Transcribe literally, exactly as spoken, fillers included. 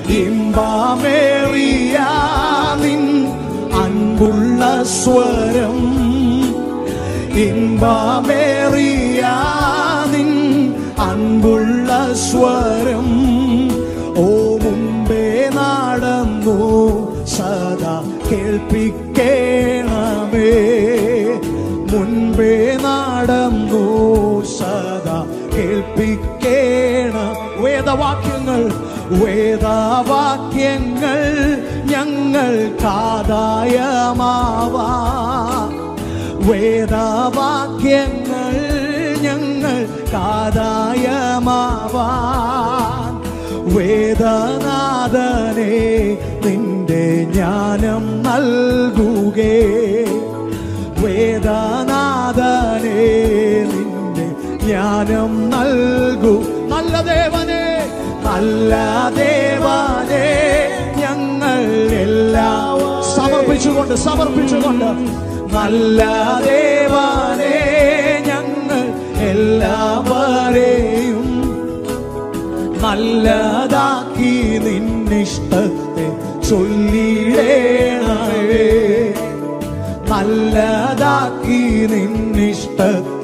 ഇമ്പമേറിയ നിൻ അൻപുള്ള സ്വരം, ഇമ്പമേറിയ നിൻ അൻപുള്ള സ്വരം. ഓ മുമ്പേ നടന്നു സദാ കേൾപ്പിക്കണമേ, മുൻപേ നടന്നു സദാ കേൾപ്പിക്കണം. വേദവാക്യങ്ങൾ വേദവാക്യങ്ങൾ ഞങ്ങൾക്കാദായമാവാ, വേദവാക്യങ്ങൾ ഞങ്ങൾക്കാദായമാവാൻ. വേദനാഥനെ നിന്റെ ജ്ഞാനം നൽകുകേ, വേദനാഥനെ നിന്റെ ജ്ഞാനം നൽകൂ. നല്ല ദേവനെ, നല്ല ദേവനെ ഞങ്ങൾ എല്ലാം സമർപ്പിച്ചുകൊണ്ട് സമർപ്പിച്ചുകൊണ്ട് നല്ല ദേവനെ ഞങ്ങൾ എല്ലാവരെയും നല്ലതാക്കി നിന്നിഷ്ടത്തെ ചൊല്ലിടേണമേ, നല്ലതാക്കി നിന്നിഷ്ടത്തെ